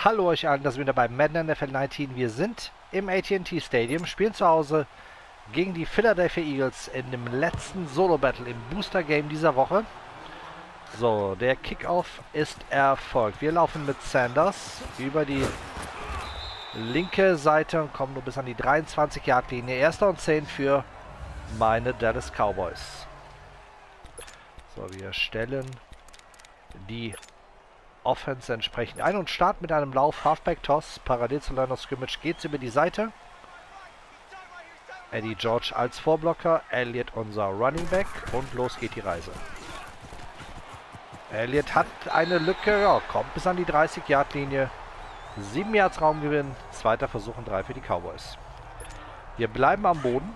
Hallo euch allen, das sind wieder bei Madden NFL 19. Wir sind im AT&T Stadium, spielen zu Hause gegen die Philadelphia Eagles in dem letzten Solo-Battle im Booster-Game dieser Woche. So, der Kickoff ist erfolgt. Wir laufen mit Sanders über die linke Seite und kommen nur bis an die 23-Yard-Linie. 1. und 10 für meine Dallas Cowboys. So, wir stellen die Offense entsprechend ein und starten mit einem Lauf, Halfback-Toss, parallel zu Line of Scrimmage geht's über die Seite. Eddie George als Vorblocker, Elliott unser Running Back und los geht die Reise. Elliott hat eine Lücke, ja, kommt bis an die 30-Yard-Linie. 7 Yards Raumgewinn, zweiter Versuch und 3 für die Cowboys. Wir bleiben am Boden.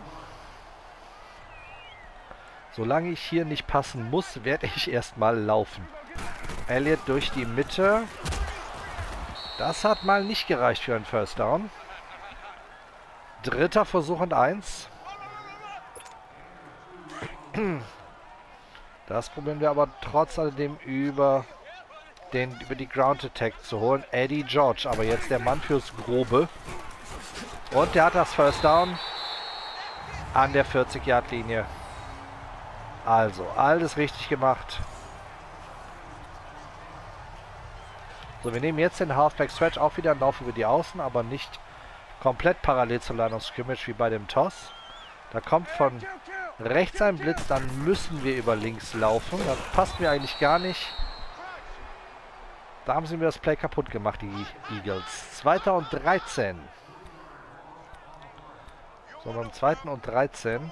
Solange ich hier nicht passen muss, werde ich erstmal laufen. Elliott durch die Mitte. Das hat mal nicht gereicht für einen First Down. Dritter Versuch und 1. Das probieren wir aber trotz alledem über die Ground Attack zu holen. Eddie George, aber jetzt der Mann fürs Grobe. Und der hat das First Down an der 40-Yard-Linie. Also, alles richtig gemacht. So, wir nehmen jetzt den Halfback Stretch, auch wieder einen Lauf über die Außen, aber nicht komplett parallel zur Line of Scrimmage wie bei dem Toss. Da kommt von rechts ein Blitz, dann müssen wir über links laufen. Das passt mir eigentlich gar nicht. Da haben sie mir das Play kaputt gemacht, die Eagles. 2. und 13. So, beim 2. und 13.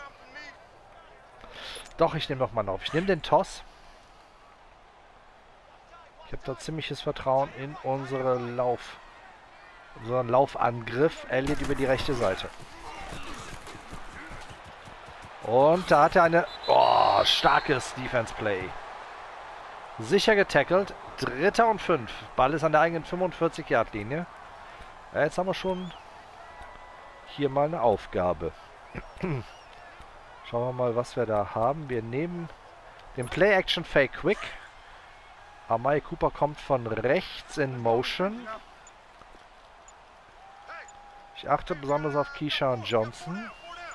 Doch, ich nehme nochmal einen Lauf. Ich nehme den Toss. Ich habe da ziemliches Vertrauen in unseren Laufangriff. Elliott über die rechte Seite. Und da hat er eine starkes Defense-Play. Sicher getackelt. 3. und 5. Ball ist an der eigenen 45-Yard-Linie. Ja, jetzt haben wir schon hier mal eine Aufgabe. Schauen wir mal, was wir da haben. Wir nehmen den Play-Action-Fake-Quick. Amari Cooper kommt von rechts in Motion. Ich achte besonders auf Keyshawn Johnson.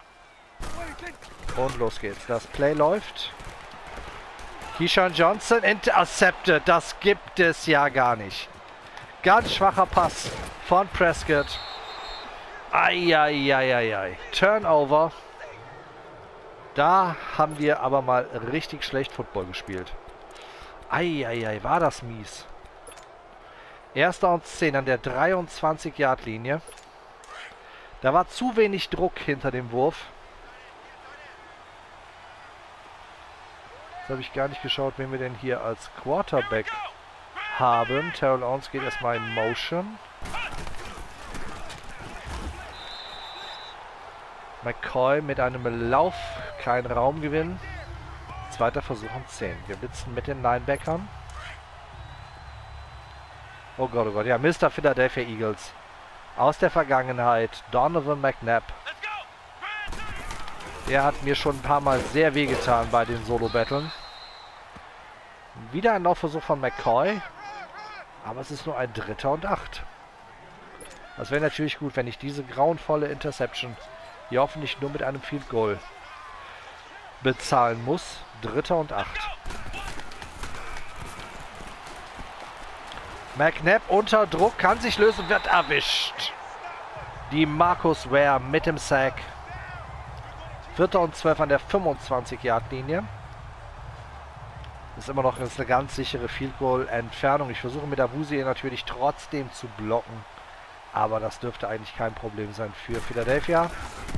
Und los geht's. Das Play läuft. Keyshawn Johnson intercepted. Das gibt es ja gar nicht. Ganz schwacher Pass von Prescott. Eieieiei. Turnover. Da haben wir aber mal richtig schlecht Football gespielt. Eieiei, war das mies. 1. und 10 an der 23-Yard-Linie. Da war zu wenig Druck hinter dem Wurf. Jetzt habe ich gar nicht geschaut, wen wir denn hier als Quarterback haben. Terrell Owens geht erstmal in Motion. McCoy mit einem Lauf, kein Raumgewinn. Zweiter Versuch und 10. Wir blitzen mit den Linebackern. Oh Gott, ja, Mr. Philadelphia Eagles. Aus der Vergangenheit, Donovan McNabb. Der hat mir schon ein paar Mal sehr wehgetan bei den Solo-Battlen. Wieder ein Laufversuch von McCoy. Aber es ist nur ein 3. und 8. Das wäre natürlich gut, wenn ich diese grauenvolle Interception hier hoffentlich nur mit einem Field Goal bezahlen muss. 3. und 8. McNabb unter Druck, kann sich lösen, wird erwischt. Die Marcus Ware mit dem Sack. 4. und 12 an der 25-Yard-Linie. Ist immer noch eine ganz sichere Field Goal Entfernung. Ich versuche mit Awuzie natürlich trotzdem zu blocken. Aber das dürfte eigentlich kein Problem sein für Philadelphia.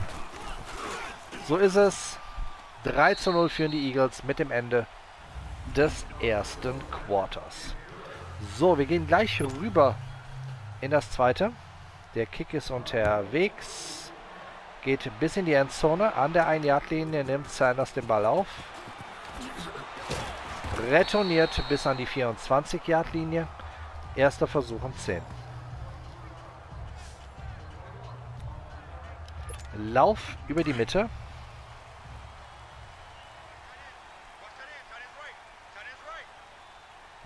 So ist es. 3:0 führen die Eagles mit dem Ende des ersten Quarters. So, wir gehen gleich rüber in das zweite. Der Kick ist unterwegs. Geht bis in die Endzone. An der 1-Yard-Linie nimmt Sanders den Ball auf. Retourniert bis an die 24-Yard-Linie. Erster Versuch und 10. Lauf über die Mitte.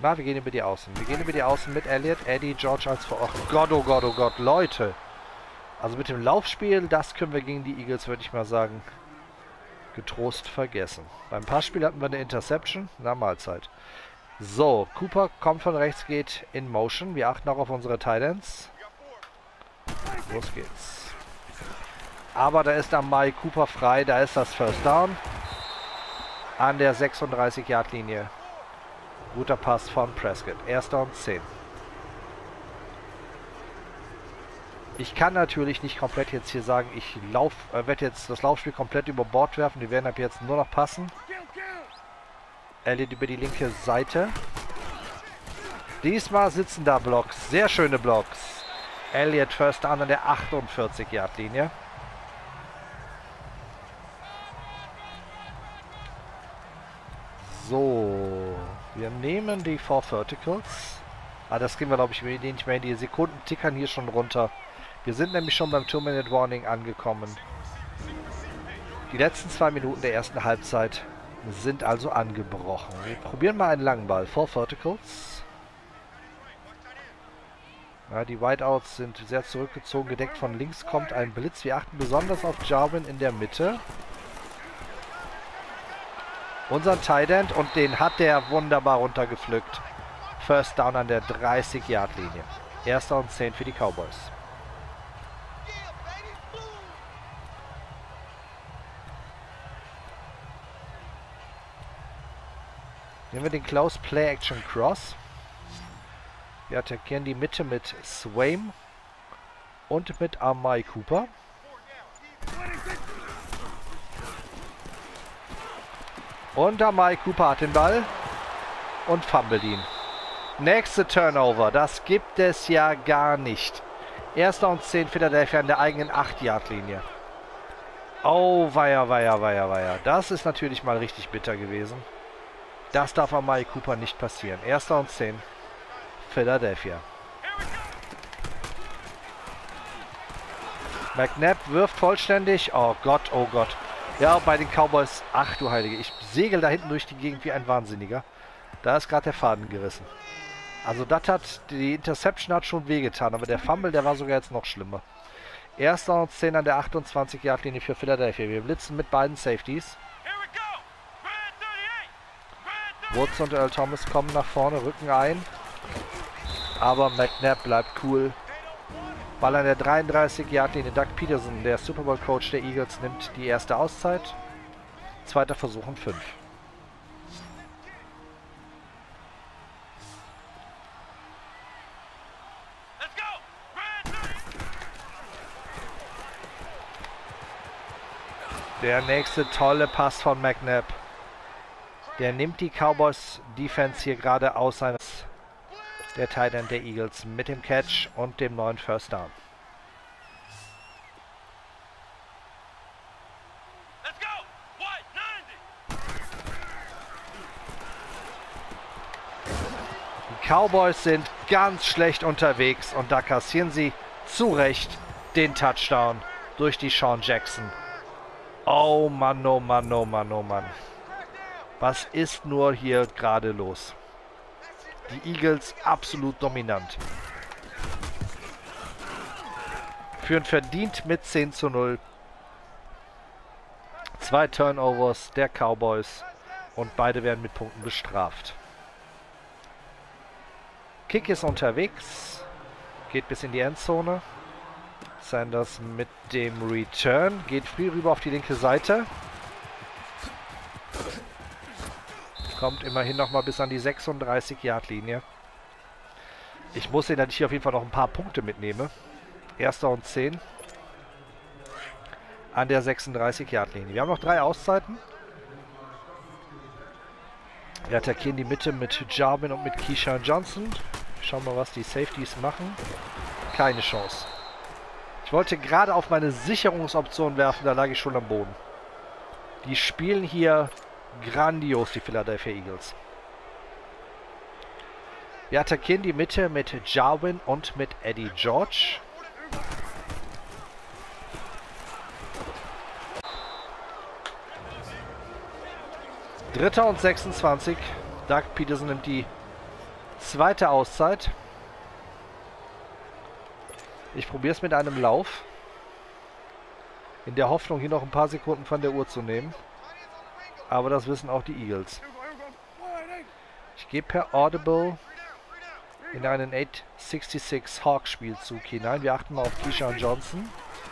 Na, wir gehen über die Außen. Wir gehen über die Außen mit Elliott, Eddie, George als vor. Oh Gott, oh Gott, oh Gott, Leute. Also mit dem Laufspiel, das können wir gegen die Eagles, würde ich mal sagen, getrost vergessen. Beim Passspiel hatten wir eine Interception. Na, Mahlzeit. So, Cooper kommt von rechts, geht in Motion. Wir achten auch auf unsere Tight Ends. Los geht's. Aber da ist Amari Cooper frei. Da ist das First Down. An der 36-Yard-Linie. Guter Pass von Prescott. 1. und 10. Ich kann natürlich nicht komplett jetzt hier sagen, ich werde jetzt das Laufspiel komplett über Bord werfen. Die werden ab jetzt nur noch passen. Elliott über die linke Seite. Diesmal sitzen da Blocks. Sehr schöne Blocks. Elliott First Down an der 48-Yard-Linie. So. Wir nehmen die 4 Verticals. Das kriegen wir, glaube ich, nicht mehr. Die Sekunden tickern hier schon runter. Wir sind nämlich schon beim 2-Minute-Warning angekommen. Die letzten 2 Minuten der ersten Halbzeit sind also angebrochen. Wir probieren mal einen langen Ball. 4 Verticals. Ja, die Wideouts sind sehr zurückgezogen. Gedeckt von links kommt ein Blitz. Wir achten besonders auf Jarwin in der Mitte. Unseren Tight End, und den hat der wunderbar runtergepflückt. First Down an der 30-Yard-Linie. 1. und 10 für die Cowboys. Nehmen wir den Close Play Action Cross. Wir attackieren die Mitte mit Swaim und mit Amari Cooper. Und Amari Cooper hat den Ball und fummelt ihn. Nächste Turnover, das gibt es ja gar nicht. 1. und 10 Philadelphia an der eigenen 8-Yard-Linie. Oh, weia, weia, weia, weia. Das ist natürlich mal richtig bitter gewesen. Das darf Amari Cooper nicht passieren. 1. und 10 Philadelphia. McNabb wirft vollständig. Oh Gott, oh Gott. Ja, bei den Cowboys. Ach du Heilige. Ich segel da hinten durch die Gegend wie ein Wahnsinniger. Da ist gerade der Faden gerissen. Also das hat, die Interception hat schon wehgetan. Aber der Fumble, der war sogar jetzt noch schlimmer. 1. und 10 an der 28-Yard-Linie für Philadelphia. Wir blitzen mit beiden Safeties. Woods und Earl Thomas kommen nach vorne, rücken ein. Aber McNabb bleibt cool. Ball an der 33-Yard-Linie. Doug Peterson, der Super Bowl-Coach der Eagles, nimmt die erste Auszeit. Zweiter Versuch und 5. Der nächste tolle Pass von McNabb. Der nimmt die Cowboys Defense hier gerade aus seines, der Tight End der Eagles, mit dem Catch und dem neuen First Down. Die Cowboys sind ganz schlecht unterwegs und da kassieren sie zu Recht den Touchdown durch die Sean Jackson. Oh Mann, oh Mann, oh Mann, oh Mann. Was ist nur hier gerade los? Die Eagles absolut dominant. Führen verdient mit 10:0. 2 Turnovers der Cowboys und beide werden mit Punkten bestraft. Kick ist unterwegs. Geht bis in die Endzone. Sanders mit dem Return. Geht früh rüber auf die linke Seite. Kommt immerhin noch mal bis an die 36-Yard-Linie. Ich muss sehen, dass ich hier auf jeden Fall noch ein paar Punkte mitnehme. 1. und 10. An der 36-Yard-Linie. Wir haben noch 3 Auszeiten. Wir attackieren die Mitte mit Jarwin und mit Keyshawn Johnson. Schauen wir mal, was die Safeties machen. Keine Chance. Ich wollte gerade auf meine Sicherungsoption werfen, da lag ich schon am Boden. Die spielen hier grandios, die Philadelphia Eagles. Wir attackieren die Mitte mit Jarwin und mit Eddie George. Dritter und 26. Doug Peterson nimmt die Zweite Auszeit. Ich probiere es mit einem Lauf. In der Hoffnung, hier noch ein paar Sekunden von der Uhr zu nehmen. Aber das wissen auch die Eagles. Ich gehe per Audible in einen 866 Hawk Spielzug hinein. Wir achten mal auf Keyshawn Johnson.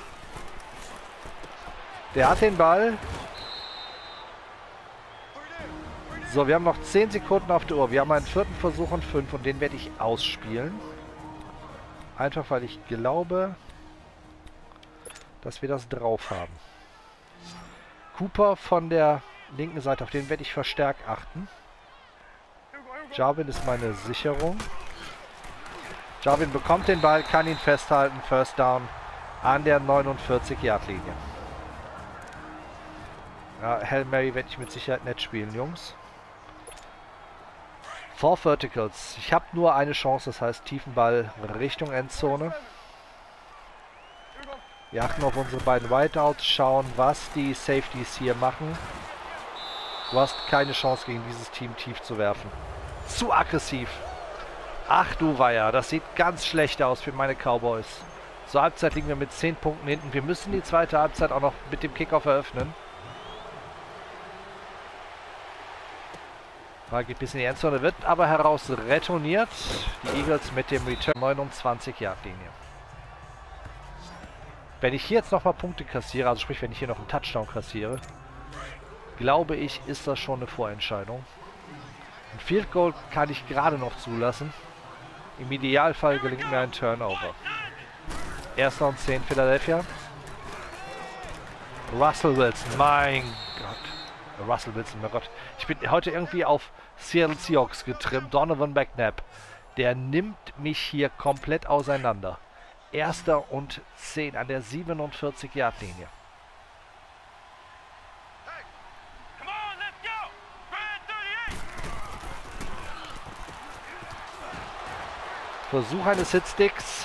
Der hat den Ball. So, wir haben noch 10 Sekunden auf der Uhr. Wir haben einen vierten Versuch und 5 und den werde ich ausspielen. Einfach weil ich glaube, dass wir das drauf haben. Cooper von der linken Seite, auf den werde ich verstärkt achten. Jarwin ist meine Sicherung. Jarwin bekommt den Ball, kann ihn festhalten. First Down an der 49-Yard-Linie. Ja, Hail Mary werde ich mit Sicherheit nicht spielen, Jungs. 4 Verticals. Ich habe nur eine Chance, das heißt tiefen Ball Richtung Endzone. Wir achten auf unsere beiden Wideouts, schauen, was die Safeties hier machen. Du hast keine Chance, gegen dieses Team tief zu werfen. Zu aggressiv. Ach du Weiher, das sieht ganz schlecht aus für meine Cowboys. Zur Halbzeit liegen wir mit 10 Punkten hinten. Wir müssen die zweite Halbzeit auch noch mit dem Kickoff eröffnen. Ball geht bis in die Endzone, wird aber heraus retourniert. Die Eagles mit dem Return 29-Yard-Linie. Wenn ich hier jetzt nochmal Punkte kassiere, also sprich, wenn ich hier noch einen Touchdown kassiere, glaube ich, ist das schon eine Vorentscheidung. Ein Field Goal kann ich gerade noch zulassen. Im Idealfall gelingt mir ein Turnover. 1. und 10 Philadelphia. Russell Wilson, mein Gott. Russell Wilson, mein Gott. Ich bin heute irgendwie auf Seattle Seahawks getrimmt. Donovan McNabb. Der nimmt mich hier komplett auseinander. 1. und 10 an der 47-Yard-Linie. Versuch eines Hitsticks.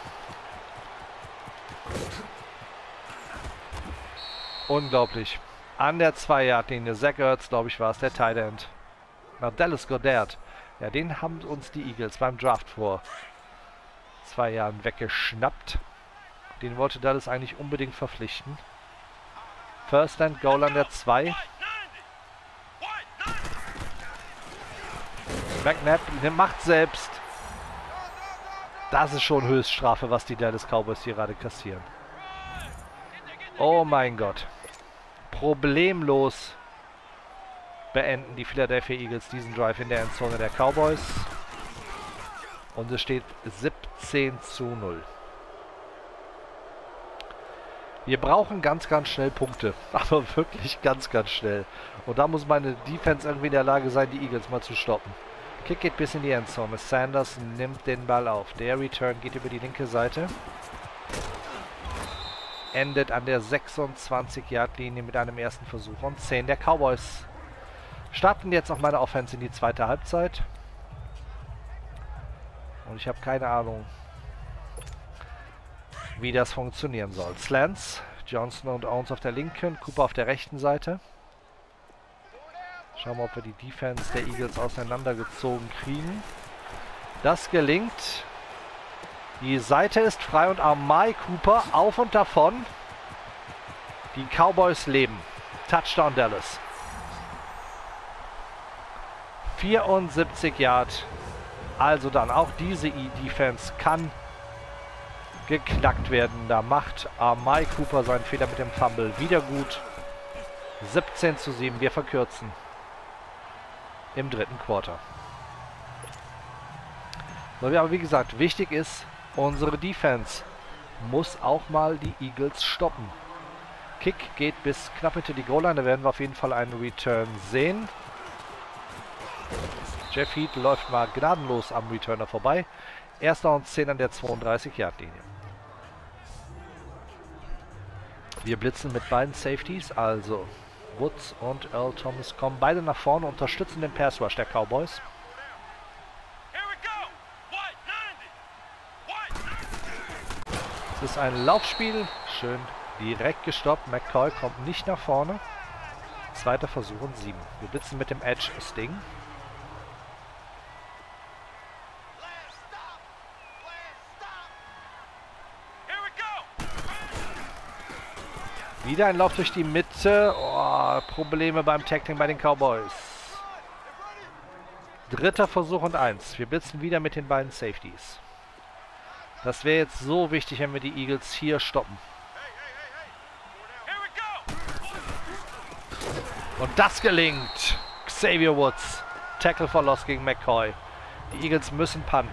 Unglaublich. An der 2-Yard-Linie. Zach Ertz, glaube ich, war es, der Tight End. Na, Dallas Goedert. Ja, den haben uns die Eagles beim Draft vor 2 Jahren weggeschnappt. Den wollte Dallas eigentlich unbedingt verpflichten. First and Goal an der 2. McNabb macht selbst. Das ist schon Höchststrafe, was die Dallas Cowboys hier gerade kassieren. Oh mein Gott. Problemlos beenden die Philadelphia Eagles diesen Drive in der Endzone der Cowboys. Und es steht 17:0. Wir brauchen ganz, ganz schnell Punkte. Aber wirklich ganz, ganz schnell. Und da muss meine Defense irgendwie in der Lage sein, die Eagles mal zu stoppen. Kick geht bis in die Endzone. Sanders nimmt den Ball auf. Der Return geht über die linke Seite. Endet an der 26-Yard-Linie mit einem ersten Versuch und 10 der Cowboys. Starten jetzt noch meine Offense in die zweite Halbzeit. Und ich habe keine Ahnung, wie das funktionieren soll. Slants, Johnson und Owens auf der linken, Cooper auf der rechten Seite. Schauen wir, ob wir die Defense der Eagles auseinandergezogen kriegen. Das gelingt. Die Seite ist frei und Amari Cooper auf und davon. Die Cowboys leben. Touchdown Dallas. 74 Yard. Also dann auch diese Defense kann geknackt werden. Da macht Amari Cooper seinen Fehler mit dem Fumble wieder gut. 17:7. Wir verkürzen. Im dritten Quarter. So, aber wie gesagt, wichtig ist, unsere Defense muss auch mal die Eagles stoppen. Kick geht bis knapp hinter die Goal-Line. Da werden wir auf jeden Fall einen Return sehen. Jeff Heath läuft mal gnadenlos am Returner vorbei. 1. und 10 an der 32-Yard-Linie. Wir blitzen mit beiden Safeties, also Woods und Earl Thomas kommen beide nach vorne, unterstützen den Pass Rush der Cowboys. Es ist ein Laufspiel, schön direkt gestoppt. McCoy kommt nicht nach vorne. Zweiter Versuch und 7. Wir blitzen mit dem Edge Sting. Wieder ein Lauf durch die Mitte. Oh, Probleme beim Tackling bei den Cowboys. Dritter Versuch und 1. Wir blitzen wieder mit den beiden Safeties. Das wäre jetzt so wichtig, wenn wir die Eagles hier stoppen. Und das gelingt. Xavier Woods. Tackle for Loss gegen McCoy. Die Eagles müssen punten.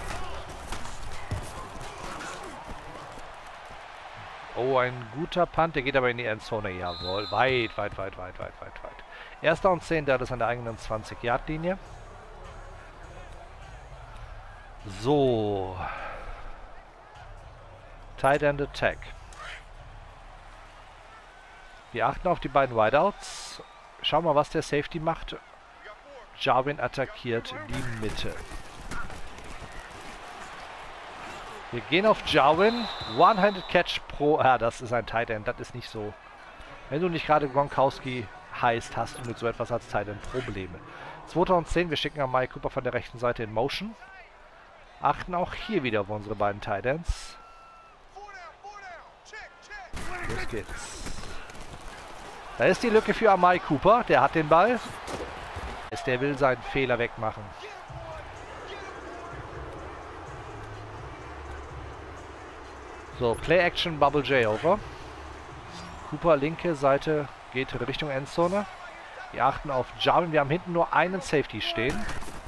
Oh, ein guter Punt. Der geht aber in die Endzone. Jawohl. Weit. Erster und 10. Der ist an der eigenen 20-Yard-Linie. So. Tight End Attack. Wir achten auf die beiden Wideouts. Schauen wir mal, was der Safety macht. Jarwin attackiert die Mitte. Wir gehen auf Jarwin. One-Handed Catch pro... Ja, das ist ein Tight End. Das ist nicht so. Wenn du nicht gerade Gronkowski heißt, hast du mit so etwas als Tight End Probleme. 2010. Wir schicken Amari Cooper von der rechten Seite in Motion. Achten auch hier wieder auf unsere beiden Tight Ends. Los geht's. Da ist die Lücke für Amari Cooper. Der hat den Ball. Der will seinen Fehler wegmachen. So, Play Action, Bubble J over. Cooper, linke Seite, geht Richtung Endzone. Wir achten auf Jarwin. Wir haben hinten nur einen Safety stehen.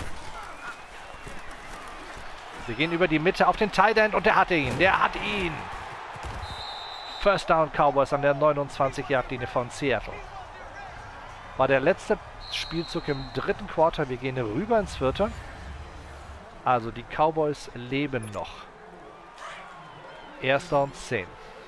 Wir gehen über die Mitte auf den Tight End und der hat ihn. Der hat ihn. First Down Cowboys an der 29-Yard-Linie von Seattle. War der letzte Spielzug im dritten Quarter. Wir gehen rüber ins vierte. Also die Cowboys leben noch. Erster und 10.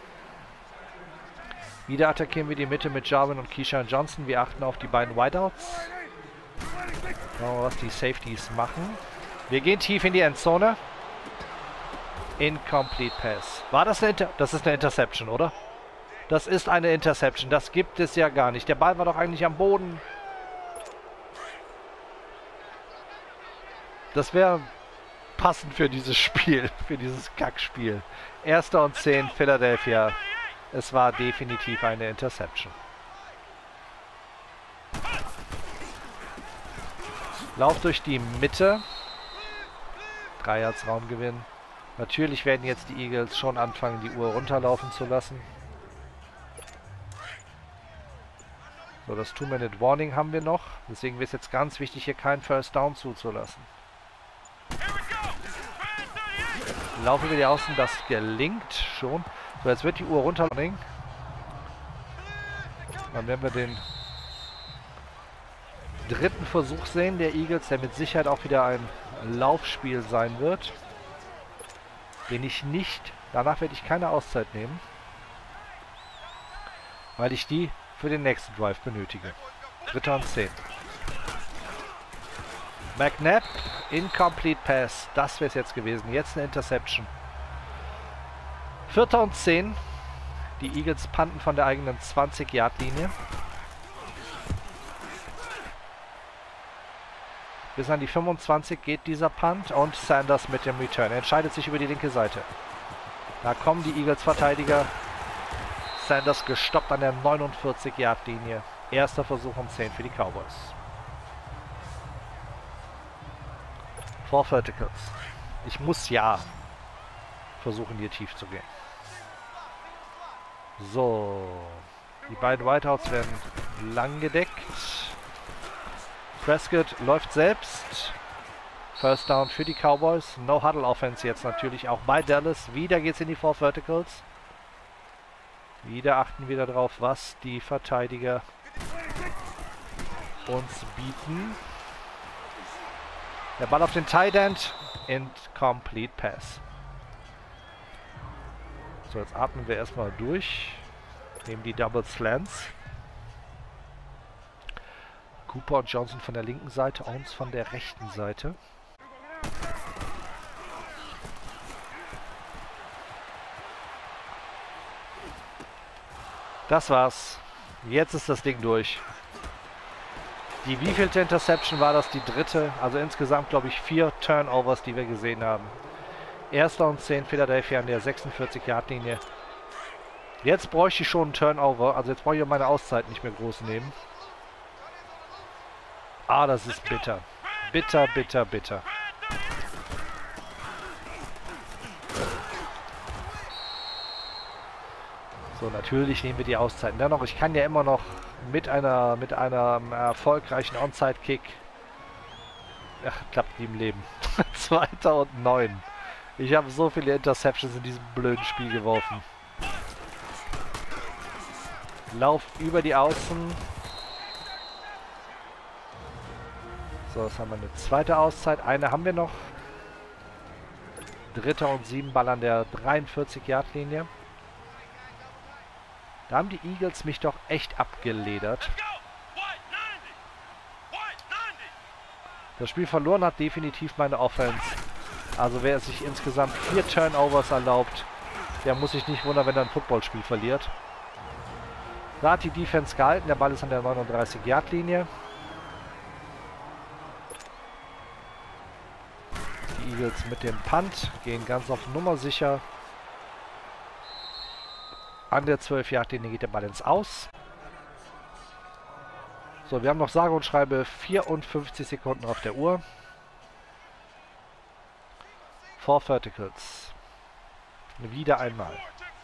Wieder attackieren wir die Mitte mit Jarwin und Keyshawn Johnson. Wir achten auf die beiden Wideouts. Schauen wir mal, was die Safeties machen. Wir gehen tief in die Endzone. Incomplete Pass. War das eine Das ist eine Interception, oder? Das ist eine Interception. Das gibt es ja gar nicht. Der Ball war doch eigentlich am Boden. Das wäre passend für dieses Spiel. Für dieses Kackspiel. Erster und 10, Philadelphia. Es war definitiv eine Interception. Lauf durch die Mitte. 3 Yards Raumgewinn. Natürlich werden jetzt die Eagles schon anfangen, die Uhr runterlaufen zu lassen. So, das 2-Minute-Warning haben wir noch. Deswegen wäre es jetzt ganz wichtig, hier keinen First Down zuzulassen. Lauf über die Außen, das gelingt schon. So, jetzt wird die Uhr runterlaufen. Dann werden wir den dritten Versuch sehen der Eagles, der mit Sicherheit auch wieder ein Laufspiel sein wird. Den ich nicht, danach werde ich keine Auszeit nehmen, weil ich die für den nächsten Drive benötige. Dritter und 10. McNabb, Incomplete Pass, das wäre es jetzt gewesen. Jetzt eine Interception. Vierter und 10. Die Eagles punten von der eigenen 20-Yard-Linie. Bis an die 25 geht dieser Punt und Sanders mit dem Return. Er entscheidet sich über die linke Seite. Da kommen die Eagles-Verteidiger. Sanders gestoppt an der 49-Yard-Linie. Erster Versuch um 10 für die Cowboys. 4 Verticals. Ich muss ja versuchen, hier tief zu gehen. So. Die beiden Wideouts werden lang gedeckt. Prescott läuft selbst. First Down für die Cowboys. No Huddle Offense jetzt natürlich auch bei Dallas. Wieder geht es in die 4 Verticals. Wieder achten wir darauf, was die Verteidiger uns bieten. Der Ball auf den Tight End. Incomplete Pass. So, jetzt atmen wir erstmal durch. Nehmen die Double Slants. Cooper und Johnson von der linken Seite, Owens von der rechten Seite. Das war's. Jetzt ist das Ding durch. Die wievielte Interception war das? Die dritte. Also insgesamt, glaube ich, 4 Turnovers, die wir gesehen haben. Erster und 10, Philadelphia an der 46-Yard-Linie. Jetzt bräuchte ich schon einen Turnover. Also jetzt brauche ich meine Auszeit nicht mehr groß nehmen. Ah, das ist bitter. Bitter, bitter, bitter. So, natürlich nehmen wir die Auszeiten. Dennoch, ich kann ja immer noch mit einem erfolgreichen Onside-Kick. Ach, klappt nie im Leben. 2009. Ich habe so viele Interceptions in diesem blöden Spiel geworfen. Lauf über die Außen. So, jetzt haben wir eine zweite Auszeit. Eine haben wir noch. 3. und 7 Ball an der 43-Yard-Linie. Da haben die Eagles mich doch echt abgeledert. Das Spiel verloren hat definitiv meine Offense. Also wer sich insgesamt 4 Turnovers erlaubt, der muss sich nicht wundern, wenn er ein Footballspiel verliert. Da hat die Defense gehalten. Der Ball ist an der 39-Yard-Linie. Die Eagles mit dem Punt gehen ganz auf Nummer sicher. An der 12-Yard-Linie geht der Ball ins Aus. So, wir haben noch sage und schreibe 54 Sekunden auf der Uhr. 4 Verticals. Wieder einmal.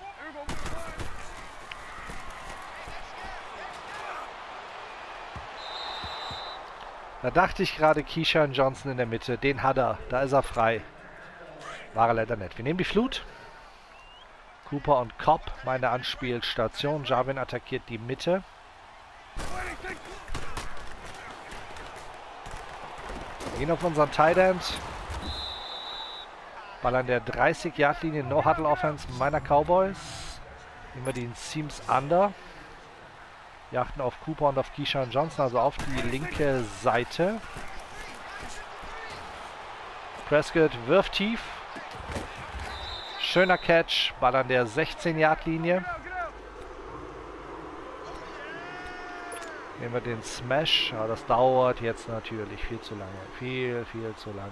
Da dachte ich gerade Keyshawn Johnson in der Mitte. Den hat er. Da ist er frei. War er leider nicht. Wir nehmen die Flut. Cooper und Cobb, meine Anspielstation. Jarwin attackiert die Mitte. Wir gehen auf unseren Tight End. Ball an der 30-Yard-Linie. No-Huddle-Offense meiner Cowboys. Nehmen wir den Seams under. Wir achten auf Cooper und auf Keyshawn Johnson, also auf die linke Seite. Prescott wirft tief. Schöner Catch. Ball an der 16-Yard-Linie. Nehmen wir den Smash. Aber das dauert jetzt natürlich viel zu lange. Viel, viel zu lange.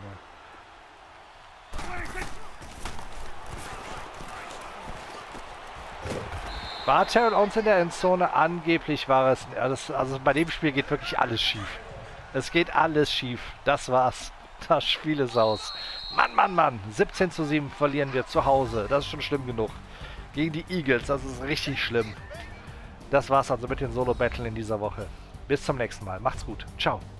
War Terrell Owens in der Endzone? Angeblich war es. Also bei dem Spiel geht wirklich alles schief. Es geht alles schief. Das war's. Das Spiel ist aus. Mann, Mann, Mann. 17:7 verlieren wir zu Hause. Das ist schon schlimm genug. Gegen die Eagles. Das ist richtig schlimm. Das war's also mit den Solo-Battle in dieser Woche. Bis zum nächsten Mal. Macht's gut. Ciao.